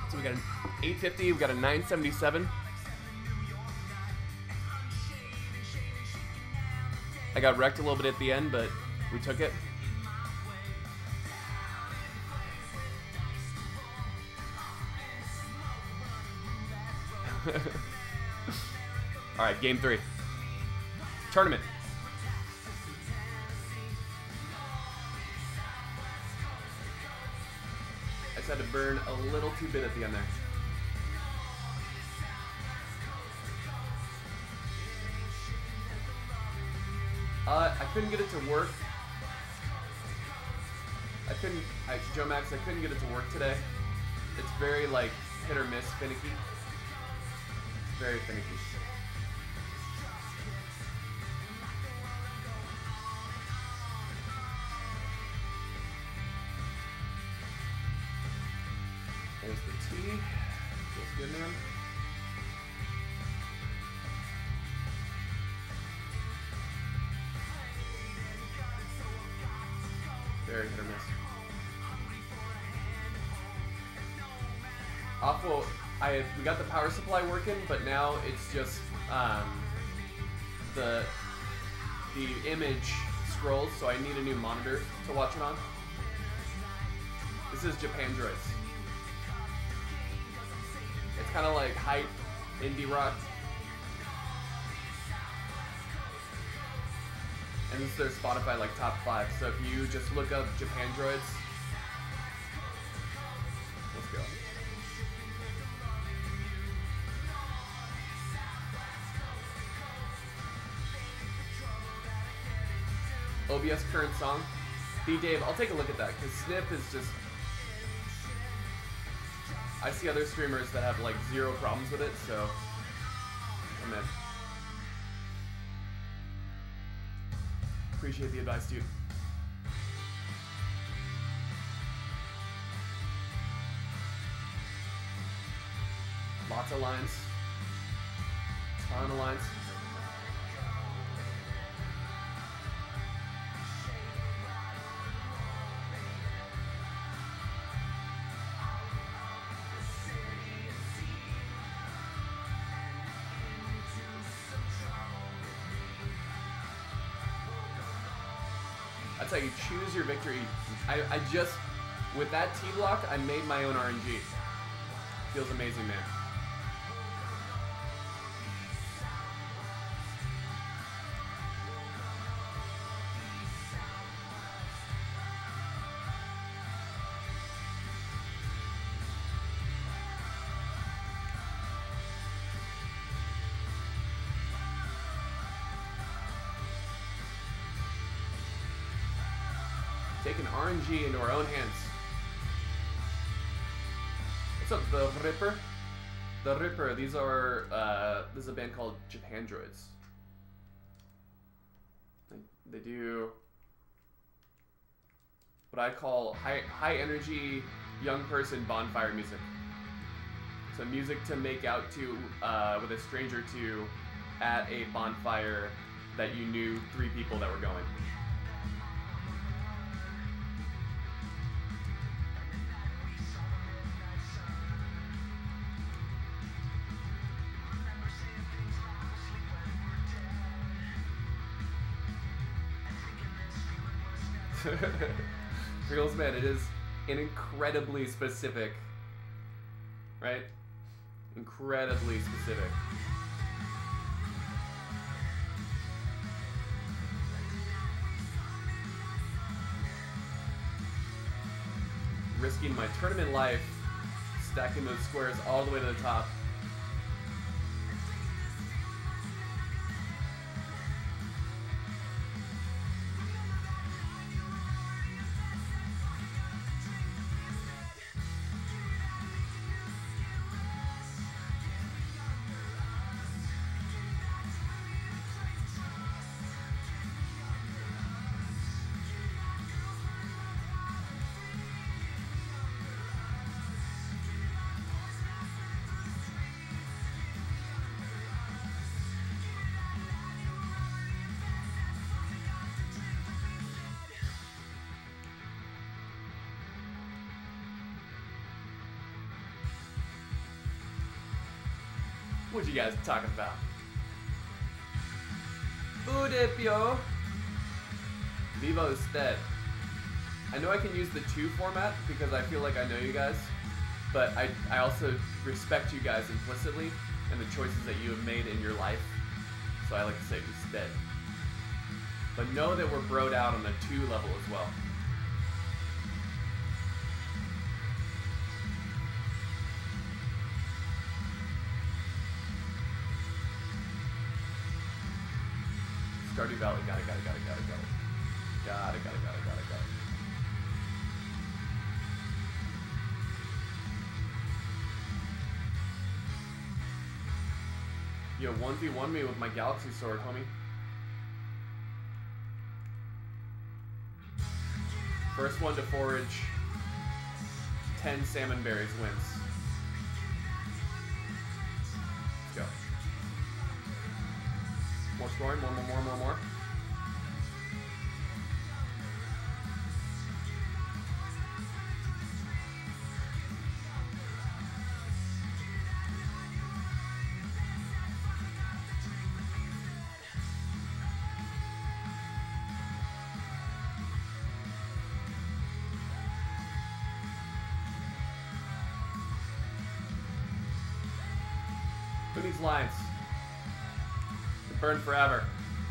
So we got an 850, we got a 977. I got wrecked a little bit at the end, but we took it. All right, game 3. Tournament. I just had to burn a little too bit at the end there. I couldn't get it to work. Joe Max, I couldn't get it to work today. It's very like hit or miss, finicky. Very finicky. There's the T. Feels good, man. Very hit or miss. Awful. We got the power supply working, but now it's just the image scrolls, so I need a new monitor to watch it on. This is Japan Droids. It's kind of like hype indie rock. And this is their Spotify like top 5. So if you just look up Japan Droids, let's go. OBS current song. B Dave, I'll take a look at that because Snip is just. I see other streamers that have like 0 problems with it, so I'm in. Appreciate the advice, dude. Lots of lines. Ton of lines. That's how you choose your victory. I just, with that T-block, I made my own RNG. Feels amazing, man. Taking RNG into our own hands. What's up, the Ripper? The Ripper. These are this is a band called Japan Droids. They do what I call high energy young person bonfire music. So music to make out to with a stranger to at a bonfire that you knew 3 people that were going. Reels, man, it is an incredibly specific, right? Incredibly specific. Risking my tournament life, stacking those squares all the way to the top. What you guys talking about? Udipio. Vivo usted. I know I can use the 2 format because I feel like I know you guys, but I also respect you guys implicitly and the choices that you have made in your life. So I like to say usted. But know that we're broed out on the 2 level as well. Stardew Valley, got it. Got it. Yo, 1v1 me with my Galaxy Sword, homie. First one to forage 10 salmon berries wins. Let's go. More scoring, more. Who needs lines? They burn forever.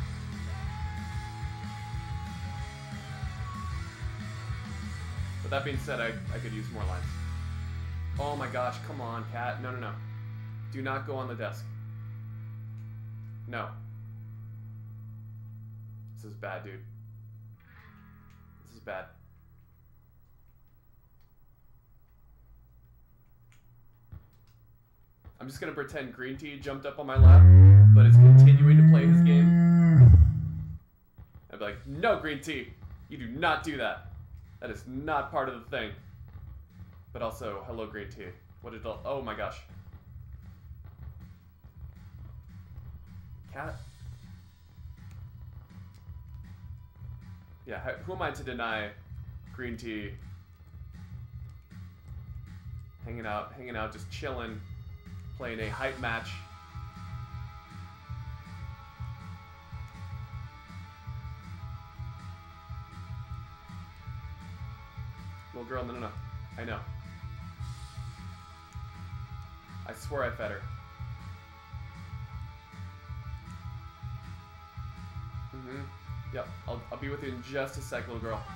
But that being said, I could use more lines. Oh my gosh, come on, cat. No. Do not go on the desk. No. This is bad, dude. This is bad. I'm just gonna pretend Green Tea jumped up on my lap, but is continuing to play his game. I'd be like, no, Green Tea, you do not do that. That is not part of the thing. But also, hello, Green Tea. What did oh my gosh. Cat? Yeah, who am I to deny Green Tea hanging out, just chilling, playing a hype match. Little girl, no. I know. I swear I fed her. Yep, I'll be with you in just a sec, little girl.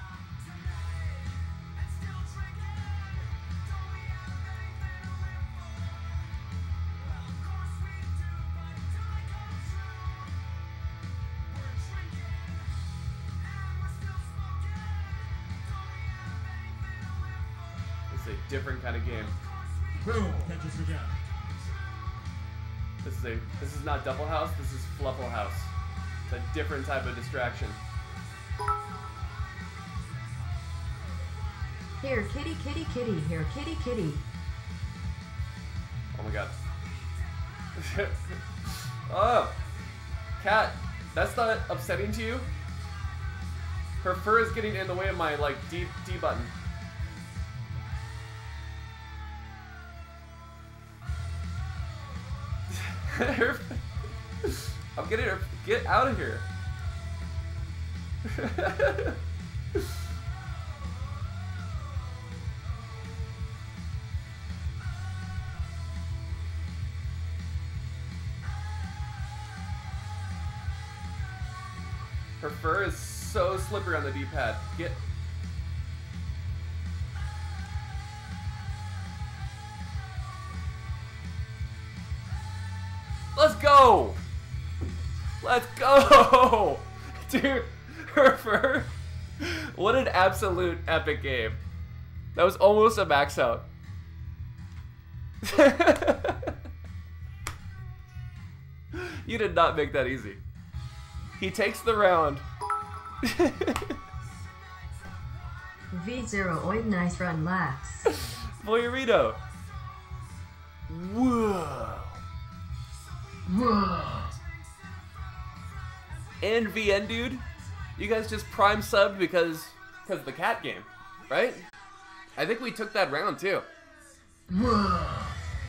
It's a different kind of game. Boom, catches again. This is not Double House, this is Fluffle House. It's a different type of distraction. Here, kitty, kitty, kitty. Here, kitty, kitty. Oh my god. Oh! Cat, that's not upsetting to you? Her fur is getting in the way of my, like, D button. I'm getting her. Get out of here. Her fur is so slippery on the D-pad. Get. Let's go! Let's go! Dude, her fur. What an absolute epic game. That was almost a max out. You did not make that easy. He takes the round. V0 oid nice run lax. Boyarito. Whoa. Whoa. And VN, dude, you guys just prime subbed because of the cat game, right? I think we took that round too. Whoa.